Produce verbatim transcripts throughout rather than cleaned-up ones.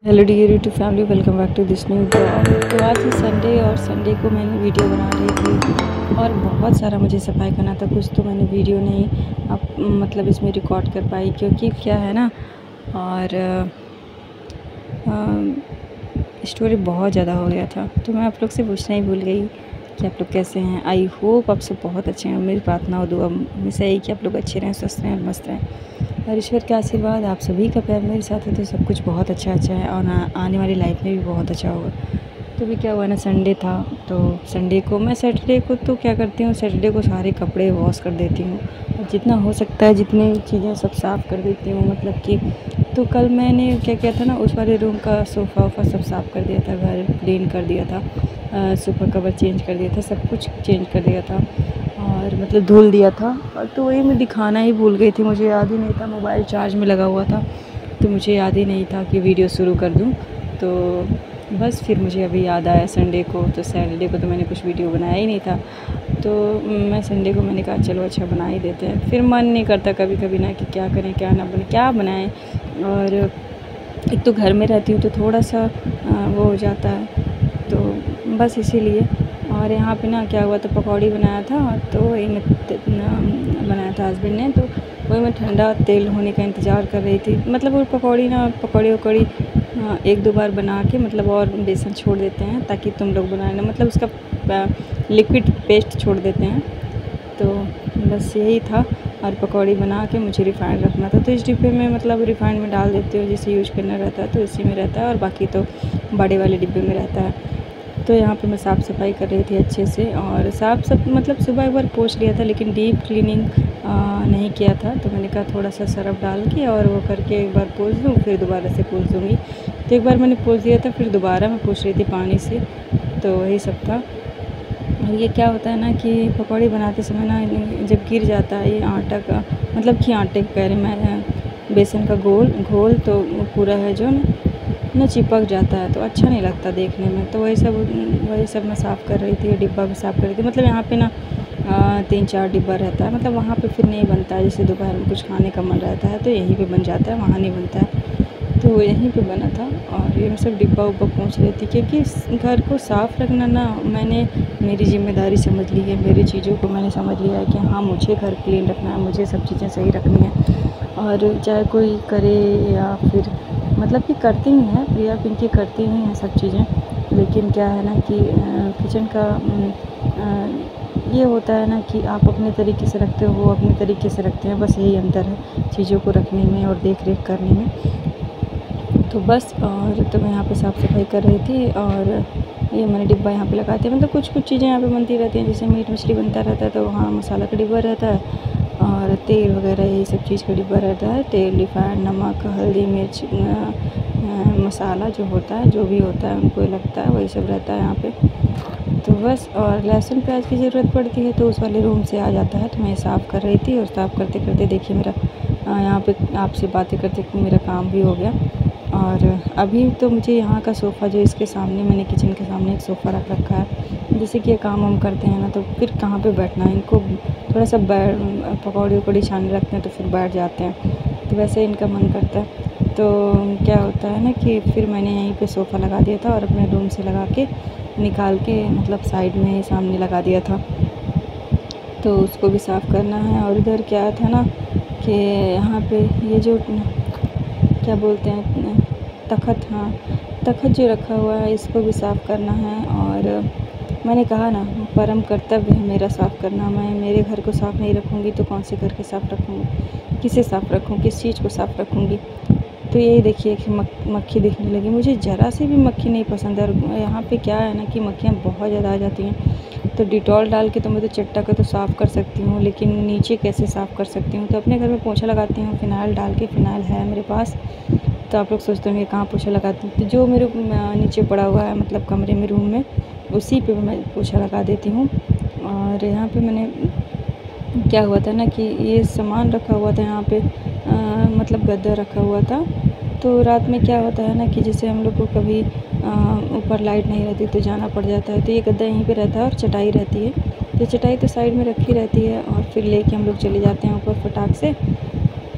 Hello dear YouTube family, welcome back to this new blog. तो आज ही Sunday और Sunday को मैंने वीडियो बना रही थी और बहुत सारा मुझे सफाई करना था। कुछ तो मैंने वीडियो नहीं अब मतलब इसमें रिकॉर्ड कर पाई, क्योंकि क्या है ना, और स्टोरी बहुत ज़्यादा हो गया था। तो मैं आप लोग से पूछना ही भूल गई कि आप लोग कैसे हैं। आई होप आप सब बहुत अच्छे हैं। मेरी प्रार्थना और दुआ हमेशा यही कि आप लोग अच्छे रहें, स्वस्थ रहें और मस्त रहें। और ईश्वर का आशीर्वाद आप सभी का प्यार मेरे साथ है तो सब कुछ बहुत अच्छा अच्छा है और आ, आने वाली लाइफ में भी बहुत अच्छा होगा। तो भी क्या हुआ ना, संडे था तो संडे को मैं सैटरडे को तो क्या करती हूँ, सैटरडे को सारे कपड़े वॉश कर देती हूँ और जितना हो सकता है जितनी चीज़ें सब साफ़ कर देती हूँ। मतलब कि तो कल मैंने क्या किया था ना, उस वाले रूम का सोफ़ा वोफ़ा सब साफ़ कर दिया था, घर क्लीन कर दिया था, सोफ़ा कवर चेंज कर दिया था, सब कुछ चेंज कर दिया था और मतलब धुल दिया था। और तो वही मैं दिखाना ही भूल गई थी, मुझे याद ही नहीं था, मोबाइल चार्ज में लगा हुआ था तो मुझे याद ही नहीं था कि वीडियो शुरू कर दूँ। तो बस फिर मुझे अभी याद आया संडे को, तो सैटरडे को तो मैंने कुछ वीडियो बनाया ही नहीं था। तो मैं संडे को मैंने कहा चलो अच्छा बना ही देते हैं। फिर मन नहीं करता कभी कभी ना कि क्या करें क्या ना बने क्या बनाएं। और एक तो घर में रहती हूँ तो थोड़ा सा वो हो जाता है, तो बस इसीलिए। और यहाँ पे ना क्या हुआ, तो पकौड़ी बनाया था तो वही मैं बनाया था हस्बैंड ने, तो वही मैं ठंडा तेल होने का इंतज़ार कर रही थी। मतलब वो पकौड़ी ना पकौड़ी वकौड़ी एक दो बार बना के मतलब और बेसन छोड़ देते हैं ताकि तुम लोग बनाए ना, मतलब उसका लिक्विड पेस्ट छोड़ देते हैं। तो बस यही था। और पकौड़ी बना के मुझे रिफ़ाइंड रखना था, तो इस डिब्बे में मतलब रिफ़ाइंड में डाल देती हूँ, जिसे यूज करना रहता है तो इसी में रहता है और बाकी तो बड़े वाले डिब्बे में रहता है। तो यहाँ पे मैं साफ़ सफाई कर रही थी अच्छे से, और साफ़ सब मतलब सुबह एक बार पोंछ लिया था लेकिन डीप क्लीनिंग नहीं किया था। तो मैंने कहा थोड़ा सा सरफ डाल के और वो करके एक बार पोंछ दूँ फिर दोबारा से पोंछ दूँगी। तो एक बार मैंने पोंछ दिया था फिर दोबारा मैं पोंछ रही थी पानी से, तो वही सब था। और ये क्या होता है ना कि पकौड़ी बनाते समय ना जब गिर जाता है ये आटा का, मतलब कि आटे का कह रही मैं, बेसन का गोल घोल तो पूरा है जो ना चिपक जाता है तो अच्छा नहीं लगता देखने में। तो वही सब वही सब मैं साफ़ कर रही थी, डिब्बा भी साफ़ कर रही थी। मतलब यहाँ पे ना आ, तीन चार डिब्बा रहता है, मतलब वहाँ पे फिर नहीं बनता है। जैसे दोपहर में कुछ खाने का मन रहता है तो यहीं पे बन जाता है, वहाँ नहीं बनता है, तो यहीं पे बना था। और ये मैं सब डिब्बा उब्बा पहुँच रही थी, क्योंकि घर को साफ़ रखना ना मैंने मेरी जिम्मेदारी समझ ली है। मेरी चीज़ों को मैंने समझ लिया है कि हाँ मुझे घर क्लीन रखना है, मुझे सब चीज़ें सही रखनी है। और चाहे कोई करे या फिर मतलब कि करती ही हैं, प्रिया पिंकी करती ही हैं सब चीज़ें, लेकिन क्या है ना कि किचन का आ, ये होता है ना कि आप अपने तरीके से रखते हो, वो अपने तरीके से रखते हैं, बस यही अंतर है चीज़ों को रखने में और देख रेख करने में। तो बस, और तो मैं यहाँ पे साफ़ सफाई कर रही थी और ये मैंने डिब्बा यहाँ पे लगाते हैं। मतलब कुछ कुछ चीज़ें यहाँ पे बनती रहती हैं, जैसे मीट मछली बनता रहता है तो वहाँ मसाला का डिब्बा रहता है और तेल वगैरह यही सब चीज़ का डिब्बा रहता है। तेल, रिफाइंड, नमक, हल्दी, मिर्च, मसाला जो होता है, जो भी होता है उनको लगता है, वही सब रहता है यहाँ पे। तो बस, और लहसुन प्याज की ज़रूरत पड़ती है तो उस वाले रूम से आ जाता है। तो मैं साफ़ कर रही थी और साफ़ करते करते देखिए मेरा यहाँ पे आपसे बातें करते मेरा काम भी हो गया। और अभी तो मुझे यहाँ का सोफ़ा जो इसके सामने मैंने किचन के सामने एक सोफ़ा रख रखा है, जैसे कि ये काम हम करते हैं ना तो फिर कहाँ पे बैठना है, इनको थोड़ा सा बैठ पकौड़ी वकौड़ी छानने रखते हैं तो फिर बैठ जाते हैं, तो वैसे इनका मन करता है। तो क्या होता है ना कि फिर मैंने यहीं पे सोफ़ा लगा दिया था और अपने रूम से लगा के निकाल के मतलब साइड में सामने लगा दिया था, तो उसको भी साफ़ करना है। और इधर क्या था ना कि यहाँ पे ये जो क्या बोलते हैं तख़्त, हाँ तख़्त जो रखा हुआ है इसको भी साफ़ करना है। और मैंने कहा ना परम कर्तव्य है मेरा साफ़ करना। मैं मेरे घर को साफ़ नहीं रखूँगी तो कौन से घर के साफ़ रखूँगी, किसे साफ़ रखूँ, किस चीज़ को साफ़ रखूँगी। तो यही देखिए कि मक, मक्खी दिखने लगी, मुझे ज़रा से भी मक्खी नहीं पसंद है। और यहाँ पे क्या है ना कि मक्खियाँ बहुत ज़्यादा आ जाती हैं, तो डिटॉल डाल के तो मैं तो चट्टा का तो साफ़ कर सकती हूँ, लेकिन नीचे कैसे साफ़ कर सकती हूँ। तो अपने घर में पोंछा लगाती हूँ फ़िनाइल डाल के, फ़िनाइल है मेरे पास। तो आप लोग सोचते होंगे कहाँ पोछा लगाती हूँ, तो जो मेरे नीचे पड़ा हुआ है मतलब कमरे में, रूम में, उसी पे मैं पोछा लगा देती हूँ। और यहाँ पे मैंने क्या हुआ था ना कि ये सामान रखा हुआ था यहाँ पे आ, मतलब गद्दा रखा हुआ था। तो रात में क्या होता है ना कि जैसे हम लोग को कभी ऊपर लाइट नहीं रहती तो जाना पड़ जाता है, तो ये गद्दा यहीं पे रहता है और चटाई रहती है, तो चटाई तो साइड में रखी रहती है और फिर लेके हम लोग चले जाते हैं ऊपर फटाक से।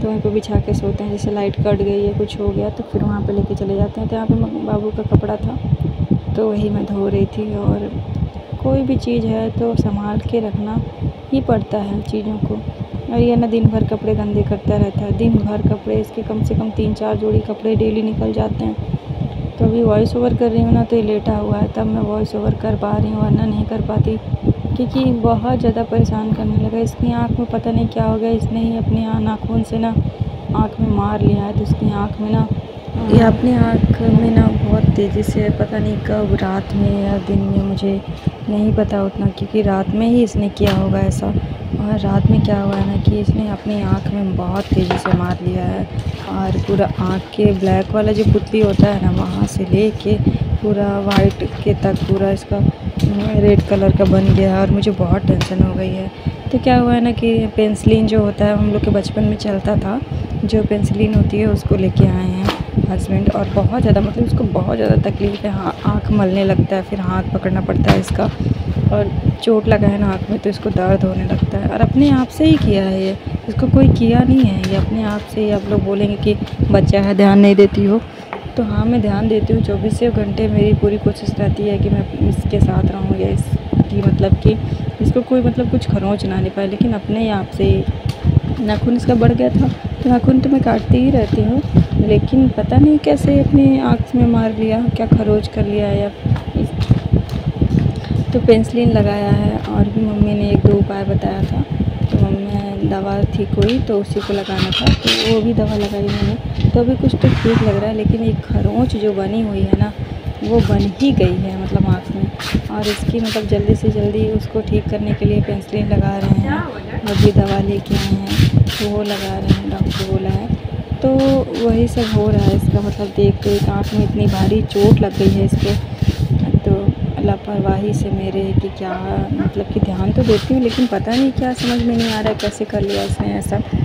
तो वहीं पे बिछा के सोते हैं। जैसे लाइट कट गई या कुछ हो गया तो फिर वहाँ पे लेके चले जाते हैं। तो यहाँ पे बाबू का कपड़ा था तो वही मैं धो रही थी। और कोई भी चीज़ है तो संभाल के रखना ही पड़ता है चीज़ों को। और ये ना दिन भर कपड़े गंदे करता रहता है, दिन भर कपड़े, इसके कम से कम तीन चार जोड़ी कपड़े डेली निकल जाते हैं। तो अभी वॉइस ओवर कर रही हूँ ना तो ये लेटा हुआ है, तब मैं वॉइस ओवर कर पा रही हूँ, वरना नहीं कर पाती क्योंकि बहुत ज़्यादा परेशान करने लगा। इसकी आँख में पता नहीं क्या हो गया, इसने ही अपने नाखून से ना आँख में मार लिया है। तो इसकी आँख में ना ये अपनी आँख में ना बहुत तेज़ी से, पता नहीं कब, रात में या दिन में, मुझे नहीं पता उतना, क्योंकि रात में ही इसने किया होगा ऐसा। और रात में क्या हुआ है ना कि इसने अपनी आँख में बहुत तेज़ी से मार लिया है। और पूरा आँख के ब्लैक वाला जो पुतली होता है ना, वहाँ से लेके पूरा वाइट के तक पूरा इसका रेड कलर का बन गया है। और मुझे बहुत टेंशन हो गई है। तो क्या हुआ है ना कि पेंसिलिन जो होता है, हम लोग के बचपन में चलता था, जो पेंसिलिन होती है उसको लेके आए हैं हस्बैंड। और बहुत ज़्यादा, मतलब उसको बहुत ज़्यादा तकलीफ़ है, हाँ आँख मलने लगता है, फिर हाथ पकड़ना पड़ता है इसका। और चोट लगा है ना आँख में तो इसको दर्द होने लगता है। और अपने आप से ही किया है ये, इसको कोई किया नहीं है, ये अपने आप से ही। आप लोग बोलेंगे कि बच्चा है ध्यान नहीं देती हो, तो हाँ मैं ध्यान देती हूँ। चौबीसों घंटे मेरी पूरी कोशिश रहती है कि मैं इसके साथ रहूँ, या इसकी मतलब कि इसको कोई मतलब कुछ खरोंच ना नहीं पाए। लेकिन अपने आप से ही नाखून इसका बढ़ गया था, तो नाखून तो मैं काटती ही रहती हूँ, लेकिन पता नहीं कैसे अपनी आँख में मार लिया, क्या खरोच कर लिया। या तो पेंसिलिन लगाया है। और भी मम्मी ने एक दो उपाय बताया था, तो मम्मी दवा थी कोई तो उसी को लगाना था, तो वो भी दवा लगाई मैंने, तो अभी कुछ तो ठीक लग रहा है। लेकिन एक खरोंच जो बनी हुई है ना, वो बन ही गई है मतलब आँख में। और इसकी मतलब जल्दी से जल्दी उसको ठीक करने के लिए पेंसिलिन लगा रहे हैं, अभी दवा लेके आए हैं तो वो लगा रहे हैं, डॉक्टर बोला है। तो वही सब हो रहा है इसका, मतलब देख देख आँख में इतनी भारी चोट लग गई है इसको। तो लापरवाही से मेरे कि क्या, मतलब कि ध्यान तो देती हूँ लेकिन पता नहीं क्या समझ में नहीं आ रहा है कैसे कर लिया इसने ऐसा।